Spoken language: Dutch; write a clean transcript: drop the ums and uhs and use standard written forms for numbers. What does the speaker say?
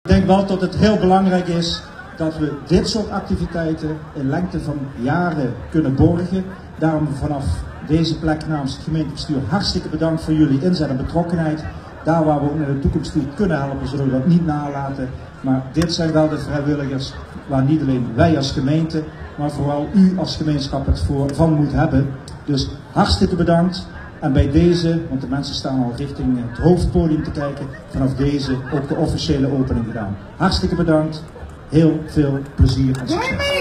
Ik denk wel dat het heel belangrijk is dat we dit soort activiteiten in lengte van jaren kunnen borgen. Daarom vanaf deze plek namens het gemeentebestuur hartstikke bedankt voor jullie inzet en betrokkenheid. Daar waar we ook naar de toekomst toe kunnen helpen, zullen we dat niet nalaten. Maar dit zijn wel de vrijwilligers waar niet alleen wij als gemeente, maar vooral u als gemeenschap het van moet hebben. Dus hartstikke bedankt. En bij deze, want de mensen staan al richting het hoofdpodium te kijken, vanaf deze ook de officiële opening gedaan. Hartstikke bedankt. Heel veel plezier en succes.